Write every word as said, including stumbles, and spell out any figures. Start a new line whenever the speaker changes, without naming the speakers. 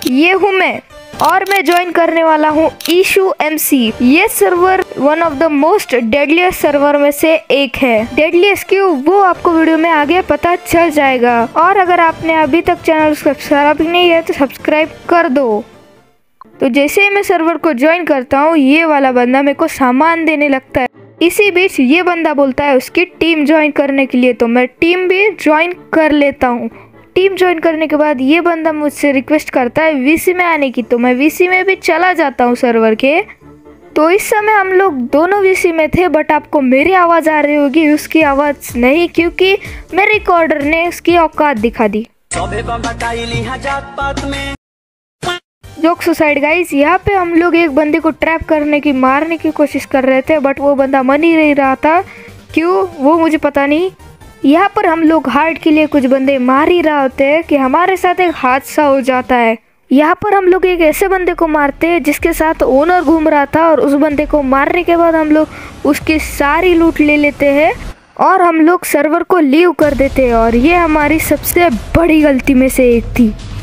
ये हूँ मैं और मैं ज्वाइन करने वाला हूँ इशू एमसी। ये server one of the most deadliest server में से एक है। डेडलीस्ट क्यों, वो आपको वीडियो में आगे पता चल जाएगा। और अगर आपने अभी तक चैनल सब्सक्राइब नहीं किया तो सब्सक्राइब कर दो। तो जैसे ही मैं सर्वर को ज्वाइन करता हूँ, ये वाला बंदा मेरे को सामान देने लगता है। इसी बीच ये बंदा बोलता है उसकी टीम ज्वाइन करने के लिए, तो मैं टीम भी ज्वाइन कर लेता हूँ। टीम ज्वाइन करने के बाद ये बंदा मुझसे रिक्वेस्ट करता है वीसी में आने की, तो मैं वीसी में भी चला जाता हूँ सर्वर के। तो इस समय हम लोग दोनों वीसी में थे, बट आपको मेरी आवाज़ आ रही होगी, उसकी आवाज़ नहीं, क्योंकि मेरे रिकॉर्डर ने उसकी औकात दिखा दी। जोक सुसाइड गाइस, यहाँ पे हम लोग एक बंदे को ट्रैप करने की मारने की कोशिश कर रहे थे, बट वो बंदा मन ही नहीं रहा था। क्यों, वो मुझे पता नहीं। यहाँ पर हम लोग हार्ट के लिए कुछ बंदे मार ही रहे होते हैं कि हमारे साथ एक हादसा हो जाता है। यहाँ पर हम लोग एक ऐसे बंदे को मारते हैं जिसके साथ ओनर घूम रहा था, और उस बंदे को मारने के बाद हम लोग उसकी सारी लूट ले लेते हैं और हम लोग सर्वर को लीव कर देते हैं। और ये हमारी सबसे बड़ी गलती में से एक थी।